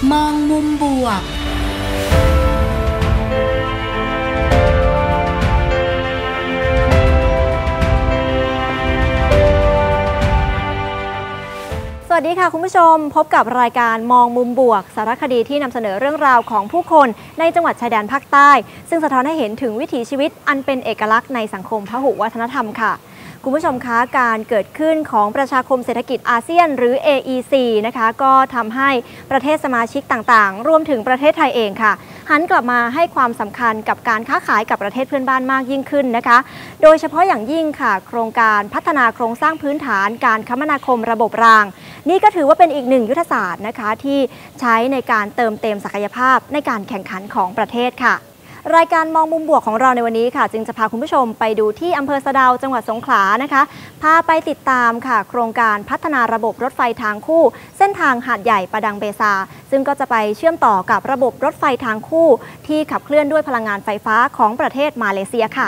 มองมุมบวกสวัสดีค่ะคุณผู้ชมพบกับรายการมองมุมบวกสารคดีที่นำเสนอเรื่องราวของผู้คนในจังหวัดชายแดนภาคใต้ซึ่งสะท้อนให้เห็นถึงวิถีชีวิตอันเป็นเอกลักษณ์ในสังคมพหุวัฒนธรรมค่ะคุณผู้ชมคะการเกิดขึ้นของประชาคมเศรษฐกิจอาเซียนหรือ AEC นะคะก็ทำให้ประเทศสมาชิกต่างๆรวมถึงประเทศไทยเองค่ะหันกลับมาให้ความสำคัญกับการค้าขายกับประเทศเพื่อนบ้านมากยิ่งขึ้นนะคะโดยเฉพาะอย่างยิ่งค่ะโครงการพัฒนาโครงสร้างพื้นฐานการคมนาคมระบบรางนี่ก็ถือว่าเป็นอีกหนึ่งยุทธศาสตร์นะคะที่ใช้ในการเติมเต็มศักยภาพในการแข่งขันของประเทศค่ะรายการมองมุมบวกของเราในวันนี้ค่ะจึงจะพาคุณผู้ชมไปดูที่อำเภอสะเดาจังหวัดสงขลานะคะพาไปติดตามค่ะโครงการพัฒนาระบบรถไฟทางคู่เส้นทางหาดใหญ่ปะดังเบซาซึ่งก็จะไปเชื่อมต่อกับระบบรถไฟทางคู่ที่ขับเคลื่อนด้วยพลังงานไฟฟ้าของประเทศมาเลเซียค่ะ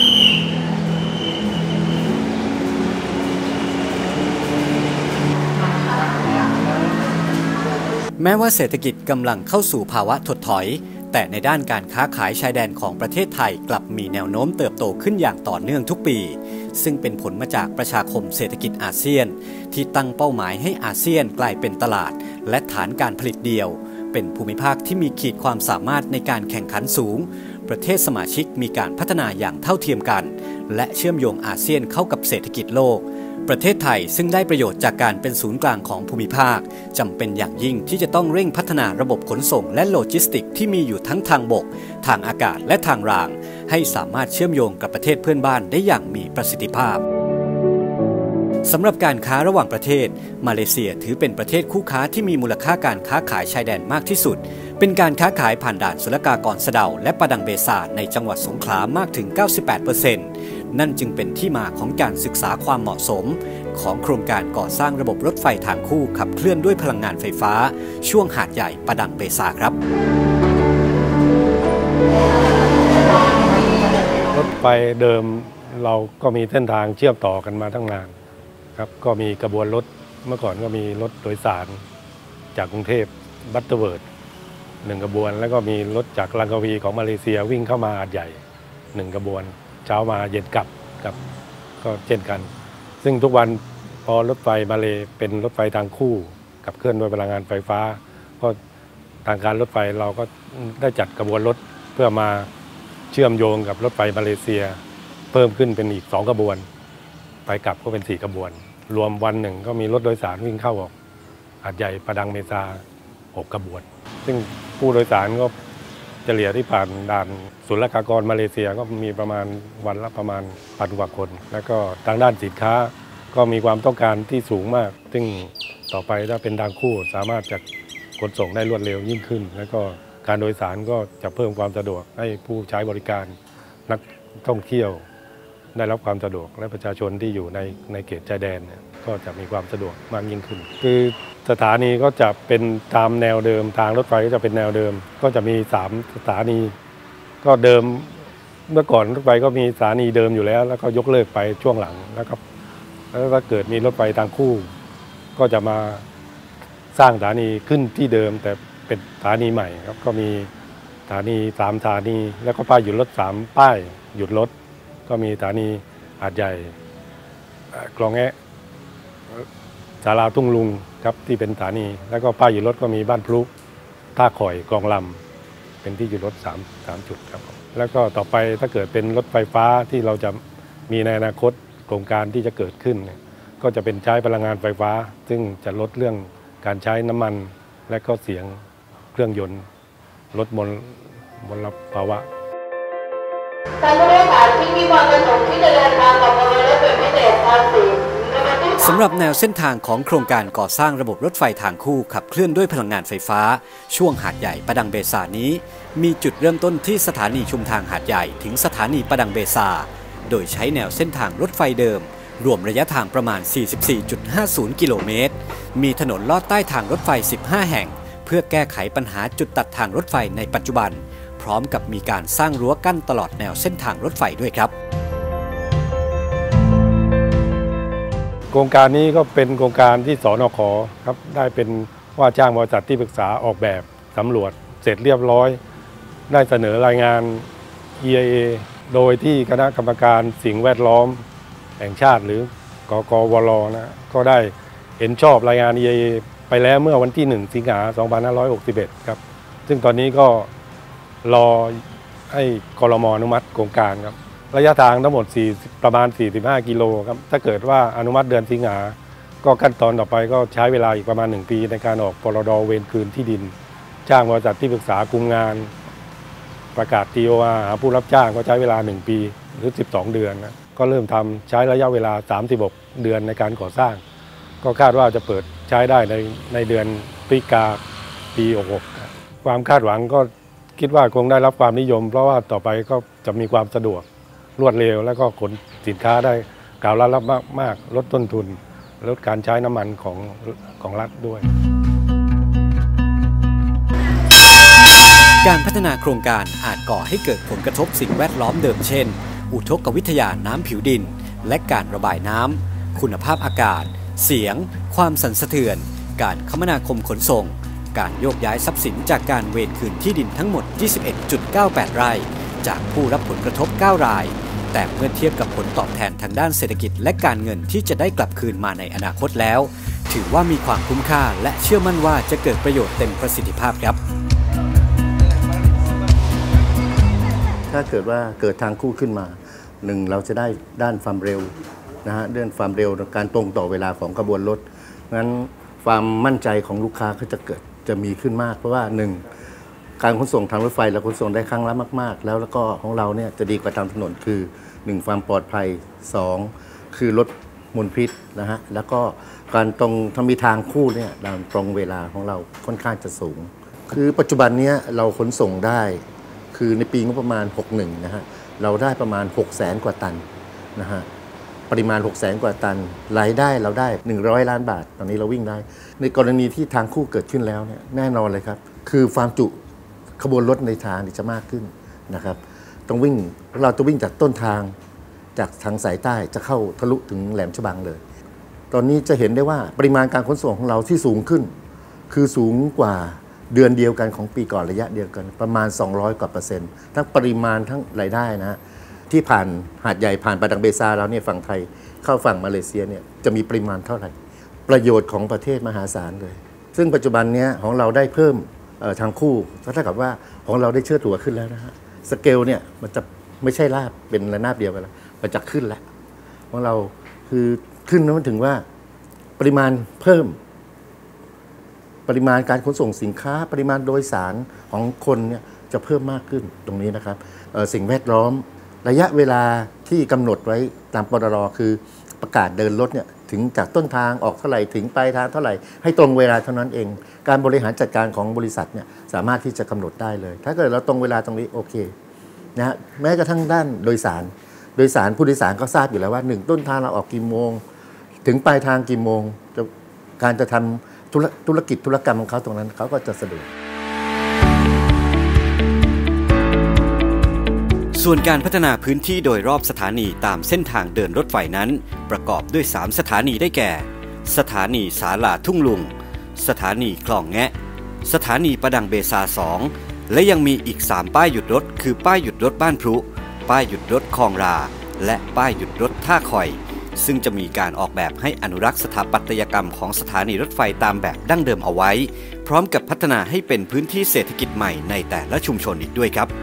แม้ว่าเศรษฐกิจกำลังเข้าสู่ภาวะถดถอยแต่ในด้านการค้าขายชายแดนของประเทศไทยกลับมีแนวโน้มเติบโตขึ้นอย่างต่อเนื่องทุกปีซึ่งเป็นผลมาจากประชาคมเศรษฐกิจอาเซียนที่ตั้งเป้าหมายให้อาเซียนกลายเป็นตลาดและฐานการผลิตเดียวเป็นภูมิภาคที่มีขีดความสามารถในการแข่งขันสูงประเทศสมาชิกมีการพัฒนาอย่างเท่าเทียมกันและเชื่อมโยงอาเซียนเข้ากับเศรษฐกิจโลกประเทศไทยซึ่งได้ประโยชน์จากการเป็นศูนย์กลางของภูมิภาคจำเป็นอย่างยิ่งที่จะต้องเร่งพัฒนาระบบขนส่งและโลจิสติกที่มีอยู่ทั้งทางบกทางอากาศและทางรางให้สามารถเชื่อมโยงกับประเทศเพื่อนบ้านได้อย่างมีประสิทธิภาพสำหรับการค้าระหว่างประเทศมาเลเซียถือเป็นประเทศคู่ค้าที่มีมูลค่าการค้าขายชายแดนมากที่สุดเป็นการค้าขายผ่านด่านศุลกากรสะเดาและปะดังเบซาในจังหวัดสงขลามากถึง 98%นั่นจึงเป็นที่มาของการศึกษาความเหมาะสมของโครงการก่อสร้างระบบรถไฟทางคู่ขับเคลื่อนด้วยพลังงานไฟฟ้าช่วงหาดใหญ่ปะดังเบซาครับรถไฟเดิมเราก็มีเส้นทางเชื่อมต่อกันมาตั้งนานครับก็มีกระบวนรถเมื่อก่อนก็มีรถโดยสารจากกรุงเทพบัตเตอร์เวิร์ด1 กระบวนแล้วก็มีรถจากลังกาวีของมาเลเซียวิ่งเข้ามาหาดใหญ่1 กระบวนเช้ามาเย็นกลับครับก็เช่นกันซึ่งทุกวันพอรถไฟมาเลเป็นรถไฟทางคู่ขับเคลื่อนด้วยพลังงานไฟฟ้าก็ทางการรถไฟเราก็ได้จัดกระบวนรถเพื่อมาเชื่อมโยงกับรถไฟมาเลเซียเพิ่มขึ้นเป็นอีก2 กระบวนไปกลับก็เป็น4 กระบวนรวมวันหนึ่งก็มีรถโดยสารวิ่งเข้าออกหาดใหญ่ปะดังเบซา6 กระบวนซึ่งผู้โดยสารก็เฉลี่ยที่ผ่านด่านศุลกากรมาเลเซียก็มีประมาณวันละประมาณ1,000 กว่าคนแล้วก็ทางด้านสินค้าก็มีความต้องการที่สูงมากซึ่งต่อไปถ้าเป็นทางคู่สามารถจะขนส่งได้รวดเร็วยิ่งขึ้นแล้วก็การโดยสารก็จะเพิ่มความสะดวกให้ผู้ใช้บริการนักท่องเที่ยวได้รับความสะดวกและประชาชนที่อยู่ในเขตชายแดนก็จะมีความสะดวกมากยิ่งขึ้นคือสถานีก็จะเป็นตามแนวเดิมทางรถไฟก็จะเป็นแนวเดิมก็จะมี3 สถานีก็เดิมเมื่อก่อนรถไฟก็มีสถานีเดิมอยู่แล้วแล้วก็ยกเลิกไปช่วงหลังแล้วถ้าเกิดมีรถไฟทางคู่ก็จะมาสร้างสถานีขึ้นที่เดิมแต่เป็นสถานีใหม่ครับก็มีสถานี3 สถานีแล้วก็ป้ายหยุดรถ3 ป้ายหยุดรถก็มีสถานีหาดใหญ่คลองแอะศาลาทุ่งลุงครับที่เป็นสถานีแล้วก็ป้ายหยุดรถก็มีบ้านพลุท่าข่อยคลองลำเป็นที่หยุดรถ3 จุดครับแล้วก็ต่อไปถ้าเกิดเป็นรถไฟฟ้าที่เราจะมีในอนาคตโครงการที่จะเกิดขึ้นก็จะเป็นใช้พลังงานไฟฟ้าซึ่งจะลดเรื่องการใช้น้ำมันและก็เสียงเครื่องยนต์ลดมลภาวะท่านผู้โดยสารที่มีความประสงค์ที่จะเดินทางกับขบวนรถโดยพิเศษภาษีสำหรับแนวเส้นทางของโครงการก่อสร้างระบบรถไฟทางคู่ขับเคลื่อนด้วยพลังงานไฟฟ้าช่วงหาดใหญ่ปะดังเบซานี้มีจุดเริ่มต้นที่สถานีชุมทางหาดใหญ่ถึงสถานีปะดังเบซาโดยใช้แนวเส้นทางรถไฟเดิมรวมระยะทางประมาณ 44.50 กิโลเมตรมีถนนลอดใต้ทางรถไฟ 15 แห่งเพื่อแก้ไขปัญหาจุดตัดทางรถไฟในปัจจุบันพร้อมกับมีการสร้างรั้วกั้นตลอดแนวเส้นทางรถไฟด้วยครับโครงการนี้ก็เป็นโครงการที่สนข.ครับได้เป็นว่าจ้างบริษัทที่ปรึกษาออกแบบสำรวจเสร็จเรียบร้อยได้เสนอรายงาน EIA โดยที่คณะกรรมการสิ่งแวดล้อมแห่งชาติหรือกกวลนะก็ได้เห็นชอบรายงาน EIA ไปแล้วเมื่อวันที่ 1 สิงหาคม 2561 ครับซึ่งตอนนี้ก็รอให้ครม.อนุมัติโครงการครับระยะทางทั้งหมดประมาณ 45 กิโลครับถ้าเกิดว่าอนุมัติเดือนสิงหาก็ขั้นตอนต่อไปก็ใช้เวลาอีกประมาณ1 ปีในการออกพรด.เวรคืนที่ดินจ้างบริษัทที่ปรึกษาคุมงานประกาศ TOR หาผู้รับจ้างก็ใช้เวลา1 ปีหรือ12 เดือนนะก็เริ่มทำใช้ระยะเวลา36 เดือนในการก่อสร้างก็คาดว่าจะเปิดใช้ได้ในเดือนพฤศจิกายนปี66ความคาดหวังก็คิดว่าคงได้รับความนิยมเพราะว่าต่อไปก็จะมีความสะดวกรวดเร็วและก็ขนสินค้าได้กล่าวละมากลดต้นทุนลดการใช้น้ำมันของรัฐด้วยการพัฒนาโครงการอาจก่อให้เกิดผลกระทบสิ่งแวดล้อมเดิมเช่นอุทกวิทยาน้ำผิวดินและการระบายน้ำคุณภาพอากาศเสียงความสั่นสะเทือนการคมนาคมขนส่งการโยกย้ายทรัพย์สินจากการเวรคืนที่ดินทั้งหมด 21.98 ไร่จากผู้รับผลกระทบ 9 รายแต่เมื่อเทียบกับผลตอบแทนทางด้านเศรษฐกิจและการเงินที่จะได้กลับคืนมาในอนาคตแล้วถือว่ามีความคุ้มค่าและเชื่อมั่นว่าจะเกิดประโยชน์เต็มประสิทธิภาพครับถ้าเกิดว่าเกิดทางคู่ขึ้นมา1เราจะได้ด้านความเร็วนะฮะเรื่องความเร็วการตรงต่อเวลาของขบวนรถงั้นความมั่นใจของลูกค้าก็จะมีขึ้นมากเพราะว่า1การขนส่งทางรถไฟเราขนส่งได้ครั้งละมากๆแล้วก็ของเราเนี่ยจะดีกว่าทางถนนคือ1ความปลอดภัย2คือลดมลพิษนะฮะแล้วก็การตรงถ้ามีทางคู่เนี่ยตรงเวลาของเราค่อนข้างจะสูงคือปัจจุบันนี้เราขนส่งได้คือในปีงบประมาณ61นะฮะเราได้ประมาณ 600,000 กว่าตันนะฮะปริมาณ 600,000 กว่าตันรายได้เราได้100 ล้านบาทตอนนี้เราวิ่งได้ในกรณีที่ทางคู่เกิดขึ้นแล้วเนี่ยแน่นอนเลยครับคือความจุขบวนรถในทางจะมากขึ้นนะครับเราจะวิ่งจากต้นทางจากทางสายใต้จะเข้าทะลุถึงแหลมฉบังเลยตอนนี้จะเห็นได้ว่าปริมาณการขนส่งของเราที่สูงขึ้นคือสูงกว่าเดือนเดียวกันของปีก่อนระยะเดียวกันประมาณ200 กว่า%ทั้งปริมาณทั้งรายได้นะที่ผ่านหาดใหญ่ผ่านปาดังเบซาแล้วเนี่ยฝั่งไทยเข้าฝั่งมาเลเซียเนี่ยจะมีปริมาณเท่าไหร่ประโยชน์ของประเทศมหาศาลเลยซึ่งปัจจุบันนี้ของเราได้เพิ่มทางคู่ก็เท่ากับว่าของเราได้เชิดหัวขึ้นแล้วนะฮะสเกลเนี่ยมันจะไม่ใช่ราบเป็นระนาบเดียวกันแล้วมันจะขึ้นแล้วของเราคือขึ้นนั้นถึงว่าปริมาณเพิ่มปริมาณการขนส่งสินค้าปริมาณโดยสารของคนเนี่ยจะเพิ่มมากขึ้นตรงนี้นะครับสิ่งแวดล้อมระยะเวลาที่กำหนดไว้ตามปรรคือประกาศเดินรถเนี่ยถึงจากต้นทางออกเท่าไหร่ถึงปลายทางเท่าไหร่ให้ตรงเวลาเท่านั้นเองการบริหารจัดการของบริษัทเนี่ยสามารถที่จะกำหนดได้เลยถ้าเกิดเราตรงเวลาตรงนี้โอเคนะฮะแม้กระทั่งด้านโดยสารผู้โดยสารก็ทราบอยู่แล้วว่า1ต้นทางเราออกกี่โมงถึงปลายทางกี่โมงการจะทำธุรกิจธุรกรรมของเขาตรงนั้นเขาก็จะสะดวกส่วนการพัฒนาพื้นที่โดยรอบสถานีตามเส้นทางเดินรถไฟนั้นประกอบด้วย3สถานีได้แก่สถานีศาลาทุ่งลุงสถานีคลองแงะสถานีประดังเบซา2และยังมีอีก3ป้ายหยุดรถคือป้ายหยุดรถบ้านพลุป้ายหยุดรถคลองราและป้ายหยุดรถท่าคอยซึ่งจะมีการออกแบบให้อนุรักษ์สถาปัตยกรรมของสถานีรถไฟตามแบบดั้งเดิมเอาไว้พร้อมกับพัฒนาให้เป็นพื้นที่เศรษฐกิจใหม่ในแต่ละชุมชนอีกด้วยครับ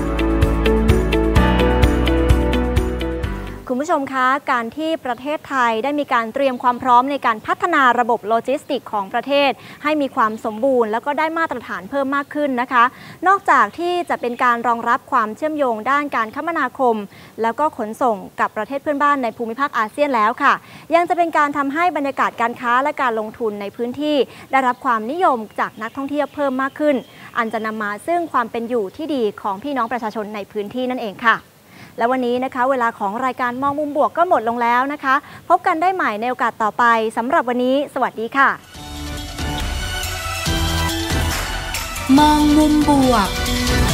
คุณผู้ชมคะการที่ประเทศไทยได้มีการเตรียมความพร้อมในการพัฒนาระบบโลจิสติกของประเทศให้มีความสมบูรณ์แล้วก็ได้มาตรฐานเพิ่มมากขึ้นนะคะนอกจากที่จะเป็นการรองรับความเชื่อมโยงด้านการคมนาคมแล้วก็ขนส่งกับประเทศเพื่อนบ้านในภูมิภาคอาเซียนแล้วค่ะยังจะเป็นการทำให้บรรยากาศการค้าและการลงทุนในพื้นที่ได้รับความนิยมจากนักท่องเที่ยวเพิ่มมากขึ้นอันจะนำมาซึ่งความเป็นอยู่ที่ดีของพี่น้องประชาชนในพื้นที่นั่นเองค่ะและวันนี้นะคะเวลาของรายการมองมุมบวกก็หมดลงแล้วนะคะพบกันได้ใหม่ในโอกาสต่อไปสำหรับวันนี้สวัสดีค่ะมองมุมบวก